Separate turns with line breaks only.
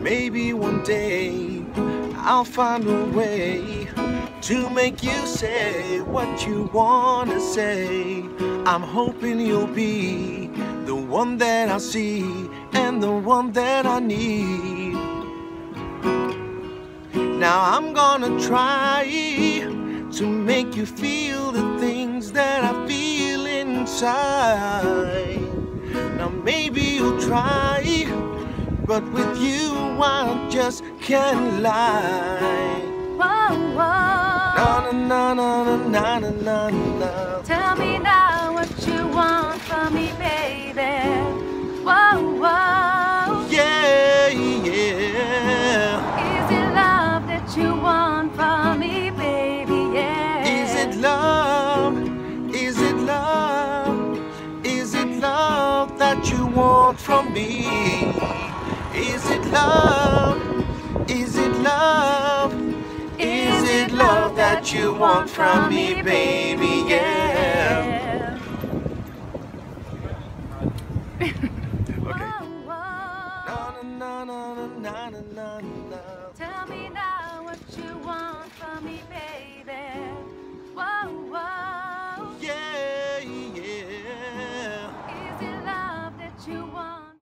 Maybe one day I'll find a way to make you say what you wanna say. I'm hoping you'll be the one that I see and the one that I need. Now I'm gonna try to make you feel the things that I feel inside. Now maybe you'll try, but with you I just can't lie.
Whoa, whoa.
Na na na na na na na na.
Tell me now what you want from me, baby. Whoa, whoa.
Yeah, yeah.
Is it love that you want from me, baby? Yeah.
Is it love? Is it love? Is it love that you want from me? Is it love? Is it love? Is it love that you want from me, baby? Yeah.
Whoa, whoa.
Na na na na na na na.